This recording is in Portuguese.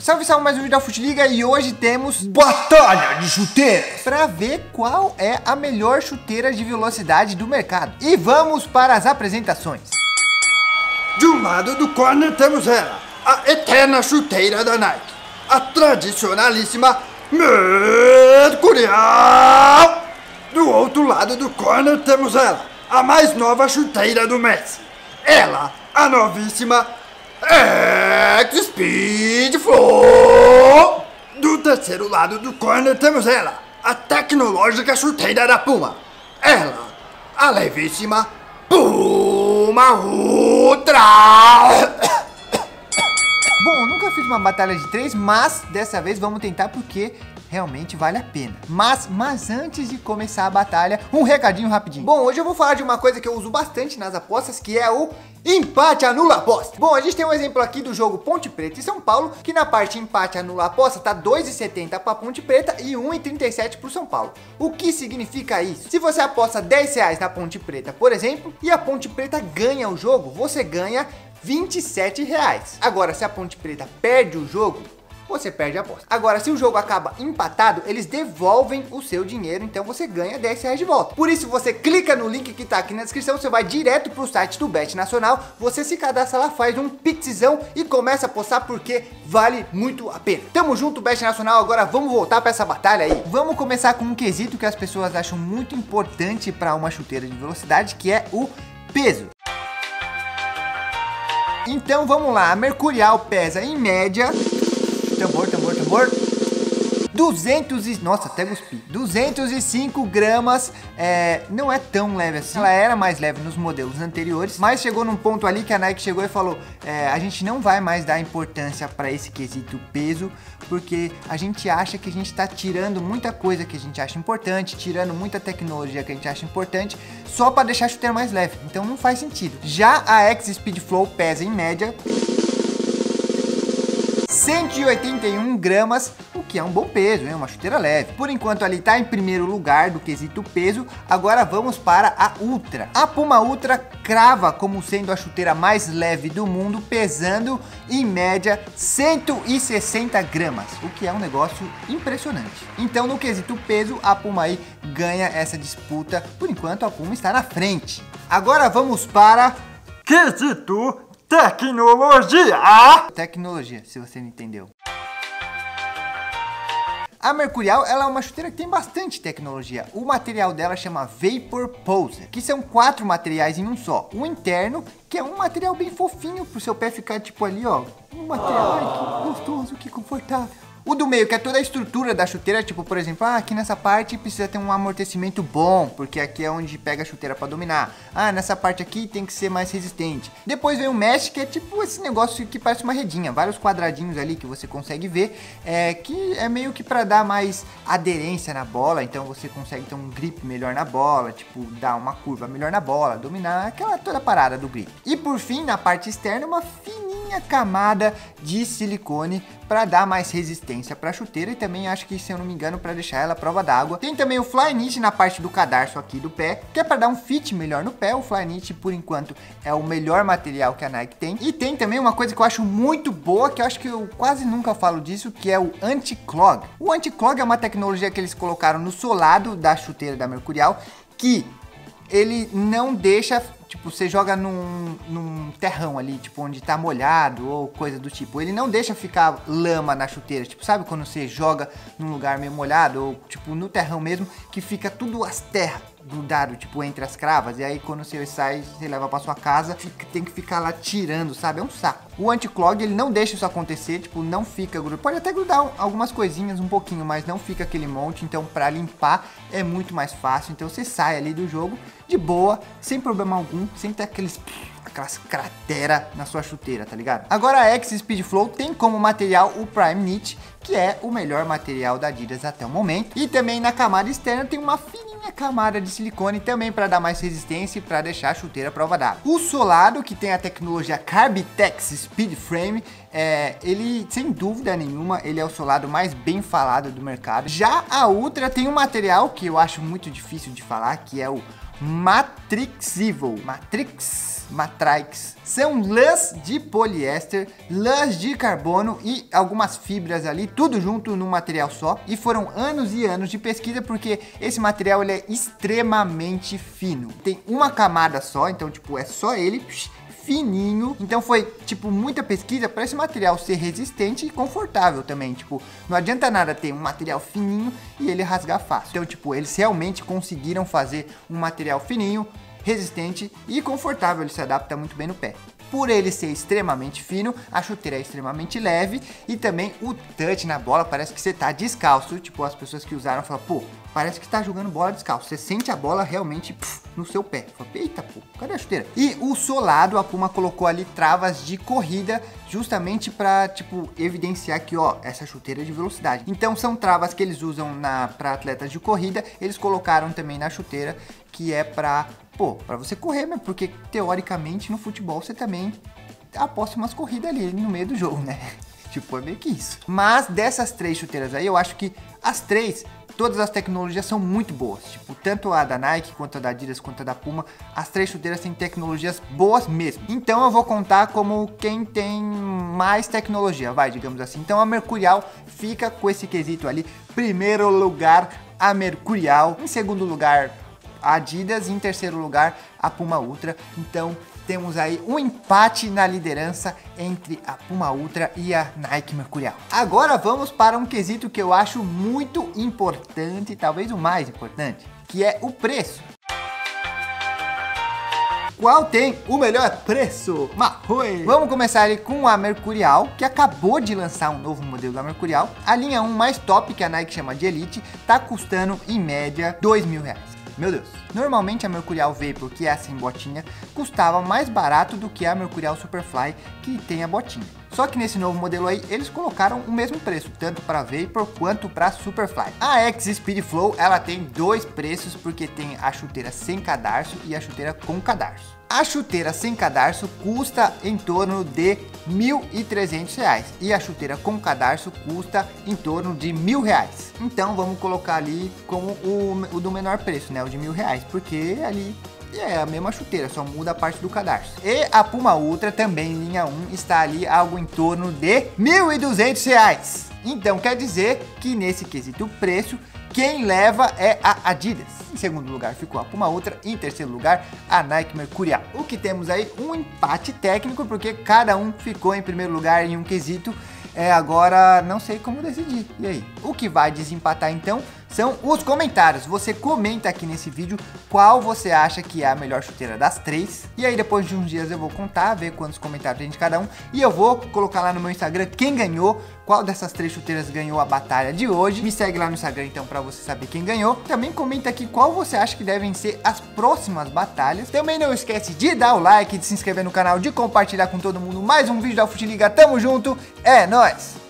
Salve, salve, mais um vídeo da Futiliga e hoje temos batalha de chuteiras para ver qual é a melhor chuteira de velocidade do mercado. E vamos para as apresentações. De um lado do corner temos ela, a eterna chuteira da Nike, a tradicionalíssima Mercurial. Do outro lado do corner temos ela, a mais nova chuteira do Messi, ela, a novíssima X-Speed Flow. Do terceiro lado do corner temos ela, a tecnológica chuteira da Puma, ela, a levíssima Puma Ultra. Bom, nunca fiz uma batalha de 3, mas dessa vez vamos tentar porque realmente vale a pena. Mas antes de começar a batalha, um recadinho rapidinho. Bom, hoje eu vou falar de uma coisa que eu uso bastante nas apostas, que é o empate anula aposta. Bom, a gente tem um exemplo aqui do jogo Ponte Preta e São Paulo, que na parte empate anula aposta tá 2,70 para Ponte Preta e 1,37 para o São Paulo. O que significa isso? Se você aposta 10 reais na Ponte Preta, por exemplo, e a Ponte Preta ganha o jogo, você ganha 27 reais. Agora, se a Ponte Preta perde o jogo, você perde a aposta. Agora, se o jogo acaba empatado, eles devolvem o seu dinheiro, então você ganha 10 reais de volta. Por isso, você clica no link que tá aqui na descrição, você vai direto pro site do Bet Nacional, você se cadastra lá, faz um pixzão e começa a apostar porque vale muito a pena. Tamo junto, Bet Nacional, agora vamos voltar pra essa batalha aí. Vamos começar com um quesito que as pessoas acham muito importante para uma chuteira de velocidade, que é o peso. Então vamos lá, a Mercurial pesa em média... Tambor. 205 gramas, não é tão leve assim. Ela era mais leve nos modelos anteriores, mas chegou num ponto ali que a Nike chegou e falou, a gente não vai mais dar importância para esse quesito peso, porque a gente acha que a gente está tirando muita coisa que a gente acha importante, tirando muita tecnologia que a gente acha importante, só para deixar a chuteira mais leve. Então não faz sentido. Já a X-Speed Flow pesa em média 181 gramas, o que é um bom peso, é uma chuteira leve. Por enquanto ali tá em primeiro lugar do quesito peso. Agora vamos para a Ultra. A Puma Ultra crava como sendo a chuteira mais leve do mundo, pesando em média 160 gramas, o que é um negócio impressionante. Então no quesito peso, a Puma aí ganha essa disputa. Por enquanto a Puma está na frente. Agora vamos para quesito tecnologia, se você não entendeu. A Mercurial, ela é uma chuteira que tem bastante tecnologia. O material dela chama Vapor Poser, que são 4 materiais em um só. O interno, que é um material bem fofinho pro seu pé ficar tipo ali, ó. Um material, ai, que gostoso, que confortável. O do meio, que é toda a estrutura da chuteira, tipo, por exemplo, aqui nessa parte precisa ter um amortecimento bom, porque aqui é onde pega a chuteira para dominar. Nessa parte aqui tem que ser mais resistente. Depois vem o mesh, que é tipo esse negócio que parece uma redinha, vários quadradinhos ali que você consegue ver, que é meio que para dar mais aderência na bola, então você consegue ter um grip melhor na bola, tipo, dar uma curva melhor na bola, dominar aquela toda parada do grip. E por fim, na parte externa, uma fininha camada de silicone para dar mais resistência para a chuteira e também acho que, se eu não me engano, para deixar ela à prova d'água. Tem também o Flyknit na parte do cadarço aqui do pé, que é para dar um fit melhor no pé. O Flyknit, por enquanto, é o melhor material que a Nike tem. E tem também uma coisa que eu acho muito boa, que eu acho que eu quase nunca falo disso, que é o anti-clog. O anti-clog é uma tecnologia que eles colocaram no solado da chuteira da Mercurial, que ele não deixa, tipo, você joga num terrão ali, tipo, onde tá molhado ou coisa do tipo. Ele não deixa ficar lama na chuteira, tipo, sabe quando você joga num lugar meio molhado ou, tipo, no terrão mesmo, que fica tudo as terras grudado, tipo, entre as cravas, e aí quando você sai, você leva pra sua casa, tem que ficar lá tirando, sabe? É um saco. O anti-clog, ele não deixa isso acontecer, tipo, não fica grudado. Pode até grudar algumas coisinhas um pouquinho, mas não fica aquele monte, então pra limpar é muito mais fácil. Então você sai ali do jogo de boa, sem problema algum, sem ter aquelas crateras na sua chuteira, tá ligado? Agora a X-Speed Flow tem como material o Prime Knit, que é o melhor material da Adidas até o momento. E também na camada externa tem uma fininha camada de silicone também para dar mais resistência e para deixar a chuteira à prova d'água. O solado, que tem a tecnologia Carbitex Speed Frame, ele, sem dúvida nenhuma, ele é o solado mais bem falado do mercado. Já a Ultra tem um material que eu acho muito difícil de falar, que é o Matrix. São lãs de poliéster, lãs de carbono e algumas fibras ali, tudo junto num material só. E foram anos e anos de pesquisa, porque esse material ele é extremamente fino. Tem uma camada só, então tipo, é só ele, fininho. Então foi tipo muita pesquisa para esse material ser resistente e confortável também. Tipo, não adianta nada ter um material fininho e ele rasgar fácil. Então tipo, eles realmente conseguiram fazer um material fininho, resistente e confortável. Ele se adapta muito bem no pé. Por ele ser extremamente fino, a chuteira é extremamente leve e também o touch na bola parece que você tá descalço. Tipo, as pessoas que usaram falam, pô, parece que tá jogando bola descalço. Você sente a bola realmente no seu pé. Fala, eita, pô, cadê a chuteira? E o solado, a Puma colocou ali travas de corrida justamente para tipo evidenciar que, ó, essa chuteira é de velocidade. Então são travas que eles usam para atletas de corrida. Eles colocaram também na chuteira, que é para você correr mesmo, porque teoricamente no futebol você também aposta umas corridas ali no meio do jogo, né? Tipo, é meio que isso. Mas dessas 3 chuteiras aí, eu acho que as 3, todas as tecnologias são muito boas. Tipo, tanto a da Nike, quanto a da Adidas, quanto a da Puma, as 3 chuteiras têm tecnologias boas mesmo. Então eu vou contar como quem tem mais tecnologia, digamos assim. Então a Mercurial fica com esse quesito ali. Primeiro lugar, a Mercurial. Em segundo lugar, a Adidas. E em terceiro lugar, a Puma Ultra. Então temos aí um empate na liderança entre a Puma Ultra e a Nike Mercurial. Agora vamos para um quesito que eu acho muito importante, talvez o mais importante, que é o preço. Qual tem o melhor preço? Marroi! Vamos começar ali com a Mercurial, que acabou de lançar um novo modelo da Mercurial. A linha 1 mais top, que a Nike chama de Elite, tá custando em média R$2.000. Meu Deus. Normalmente a Mercurial Vapor, que é a sem botinha, custava mais barato do que a Mercurial Superfly, que tem a botinha. Só que nesse novo modelo aí, eles colocaram o mesmo preço, tanto para Vapor quanto para Superfly. A X Speed Flow, ela tem 2 preços, porque tem a chuteira sem cadarço e a chuteira com cadarço. A chuteira sem cadarço custa em torno de R$1.300 e a chuteira com cadarço custa em torno de R$1.000. Então vamos colocar ali como o do menor preço, né? O de R$1.000, porque ali é a mesma chuteira, só muda a parte do cadarço. E a Puma Ultra, também linha 1, está ali algo em torno de R$1.200. Então quer dizer que nesse quesito preço, quem leva é a Adidas. Em segundo lugar ficou a Puma Ultra. Em terceiro lugar, a Nike Mercurial. O que temos aí? Um empate técnico, porque cada um ficou em primeiro lugar em um quesito. Agora não sei como decidir. E aí? O que vai desempatar então são os comentários. Você comenta aqui nesse vídeo qual você acha que é a melhor chuteira das 3. E aí depois de uns dias eu vou contar, ver quantos comentários tem de cada um. E eu vou colocar lá no meu Instagram quem ganhou, qual dessas 3 chuteiras ganhou a batalha de hoje. Me segue lá no Instagram então para você saber quem ganhou. Também comenta aqui qual você acha que devem ser as próximas batalhas. Também não esquece de dar o like, de se inscrever no canal, de compartilhar com todo mundo mais um vídeo da Futiliga. Tamo junto, é nóis!